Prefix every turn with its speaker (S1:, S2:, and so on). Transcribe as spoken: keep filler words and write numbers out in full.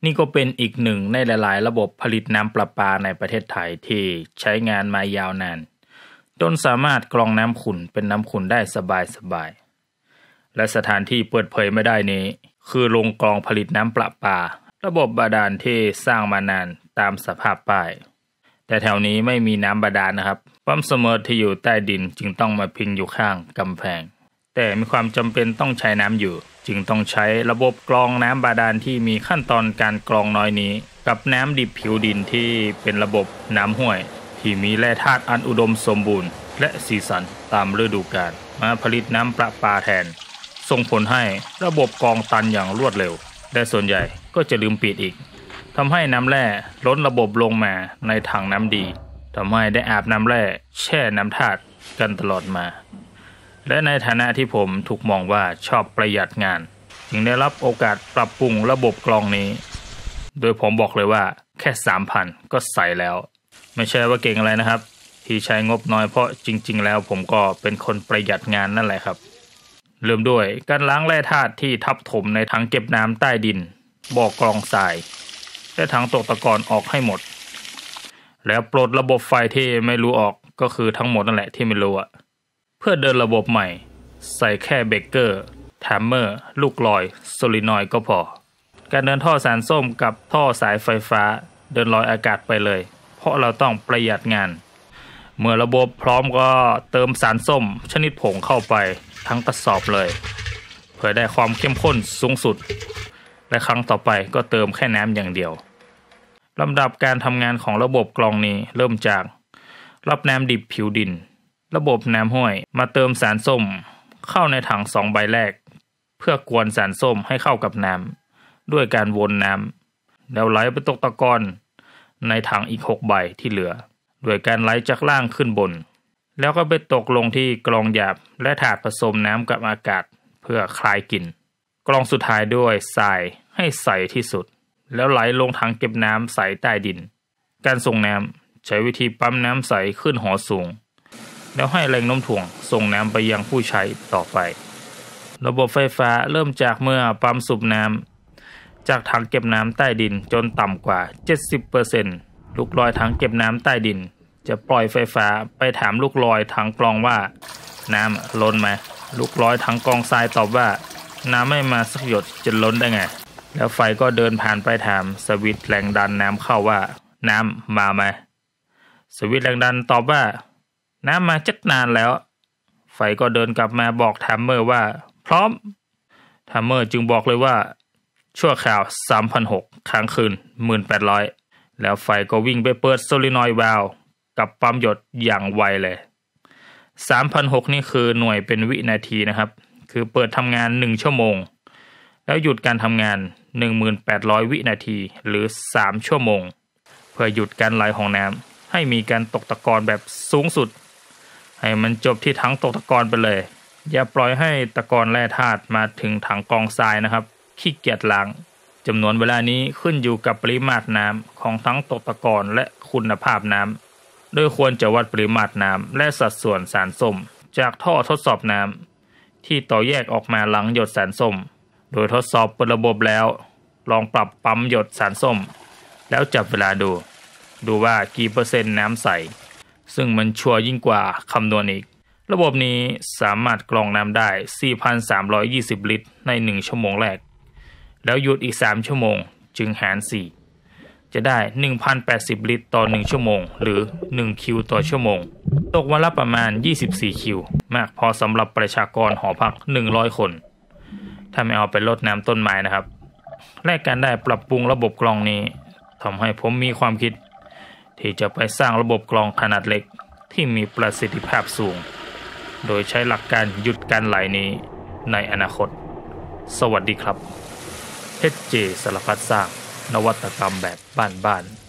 S1: นี่ก็เป็นอีกหนึ่งในหลายๆระบบผลิตน้ำประปาในประเทศไทยที่ใช้งานมายาวนานจนสามารถกรองน้ำขุ่นเป็นน้ำขุ่นได้สบายๆและสถานที่เปิดเผยไม่ได้นี้คือโรงกรองผลิตน้ำประปาระบบบาดาลที่สร้างมานานตามสภาพป้ายแต่แถวนี้ไม่มีน้ำบาดาลนะครับปั๊มเสมอที่อยู่ใต้ดินจึงต้องมาพิงอยู่ข้างกำแพงแต่มีความจำเป็นต้องใช้น้ำอยู่จึงต้องใช้ระบบกรองน้ำบาดาลที่มีขั้นตอนการกรองน้อยนี้กับน้ำดิบผิวดินที่เป็นระบบน้ำห้วยที่มีแร่ธาตุอันอุดมสมบูรณ์และสีสันตามฤดูกาลมาผลิตน้ำประปาแทนส่งผลให้ระบบกรองตันอย่างรวดเร็วแต่ส่วนใหญ่ก็จะลืมปิดอีกทำให้น้ำแร่ล้นระบบลงมาในถังน้ำดีทำให้ได้อาบน้ำแร่แช่น้ำธาตุกันตลอดมาและในฐานะที่ผมถูกมองว่าชอบประหยัดงานจึงได้รับโอกาสปรับปรุงระบบกรองนี้โดยผมบอกเลยว่าแค่ สามพัน ก็ใส่แล้วไม่ใช่ว่าเก่งอะไรนะครับที่ใช้งบน้อยเพราะจริงๆแล้วผมก็เป็นคนประหยัดงานนั่นแหละครับเริ่มด้วยการล้างแร่ธาตุที่ทับถมในถังเก็บน้ำใต้ดินบ่อกรองทรายและถังตกตะกอนออกให้หมดแล้วปลดระบบไฟที่ไม่รู้ออกก็คือทั้งหมดนั่นแหละที่ไม่รู้อะเพื่อเดินระบบใหม่ใส่แค่เบรกเกอร์แทมเมอร์ลูกลอยโซลินอยด์ก็พอการเดินท่อสารส้มกับท่อสายไฟฟ้าเดินลอยอากาศไปเลยเพราะเราต้องประหยัดงานเมื่อระบบพร้อมก็เติมสารส้มชนิดผงเข้าไปทั้งกระสอบเลยเพื่อได้ความเข้มข้นสูงสุดและครั้งต่อไปก็เติมแค่น้ำอย่างเดียวลำดับการทำงานของระบบกรองนี้เริ่มจากรับน้ำดิบผิวดินระบบน้ำห้วยมาเติมสารส้มเข้าในถังสองใบแรกเพื่อกวนสารส้มให้เข้ากับน้ำด้วยการวนน้ำแล้วไหลไปตกตะกอนในถังอีกหกใบที่เหลือด้วยการไหลจากล่างขึ้นบนแล้วก็ไปตกลงที่กรองหยาบและถาดผสมน้ำกับอากาศเพื่อคลายกลิ่นกรองสุดท้ายด้วยทรายให้ใสที่สุดแล้วไหลลงถังเก็บน้ำใสใต้ดินการส่งน้ำใช้วิธีปั๊มน้ำใสขึ้นหอสูงแล้วให้แรงโน้มถ่วงส่งน้ำไปยังผู้ใช้ต่อไประบบไฟฟ้าเริ่มจากเมื่อปั๊มสูบน้ำจากถังเก็บน้ำใต้ดินจนต่ำกว่า เจ็ดสิบเปอร์เซ็นต์ ลูกลอยถังเก็บน้ำใต้ดินจะปล่อยไฟฟ้าไปถามลูกลอยถังกรองว่าน้ำล้นไหมลูกลอยถังกรองทรายตอบว่าน้ำไม่มาสักหยดจะล้นได้ไงแล้วไฟก็เดินผ่านไปถามสวิตช์แรงดันน้ำเข้าว่าน้ำมาไหมสวิตช์แรงดันตอบว่าน้ำมาจักนานแล้วไฟก็เดินกลับมาบอกแทมเมอร์ว่าพร้อมแทมเมอร์จึงบอกเลยว่าชั่วคราว สามพันหกร้อย ค้างคืน หนึ่งพันแปดร้อย แล้วไฟก็วิ่งไปเปิดโซลินอยด์วาล์วกับปั๊มหยดอย่างไวเลย สามพันหกร้อย นี่คือหน่วยเป็นวินาทีนะครับคือเปิดทำงานหนึ่งชั่วโมงแล้วหยุดการทำงาน หนึ่งพันแปดร้อย วินาทีหรือสามชั่วโมงเพื่อหยุดการไหลของน้ำให้มีการตกตะกอนแบบสูงสุดให้มันจบที่ถังตกตะกอนไปเลยอย่าปล่อยให้ตะกอนแร่ธาตุมาถึงถังกรองทรายนะครับขี้เกียจล้างจำนวนเวลานี้ขึ้นอยู่กับปริมาตรน้ำของทั้งตกตะกอนและคุณภาพน้ำโดยควรจะวัดปริมาตรน้ำและสัดส่วนสารส้มจากท่อทดสอบน้ำที่ต่อแยกออกมาหลังหยดสารส้มโดยทดสอบเปิดระบบแล้วลองปรับปั๊มหยดสารส้มแล้วจับเวลาดูดูว่ากี่เปอร์เซ็นต์น้ำใสซึ่งมันชัวร์ยิ่งกว่าคำนวณอีกระบบนี้สามารถกรองน้ำได้ สี่พันสามร้อยยี่สิบ ลิตรในหนึ่งชั่วโมงแรกแล้วหยุดอีกสามชั่วโมงจึงหารสี่จะได้ หนึ่งพันแปดสิบ ลิตรต่อหนึ่งชั่วโมงหรือหนึ่งคิวต่อชั่วโมงตกวันละประมาณยี่สิบสี่คิวมากพอสำหรับประชากรหอพักหนึ่งร้อยคนถ้าไม่เอาไปรดน้ำต้นไม้นะครับและการได้ปรับปรุงระบบกรองนี้ทำให้ผมมีความคิดที่จะไปสร้างระบบกรองขนาดเล็กที่มีประสิทธิภาพสูงโดยใช้หลักการหยุดการไหลนี้ในอนาคตสวัสดีครับ เอช เจ สารพัดสร้างนวัตกรรมแบบบ้านๆ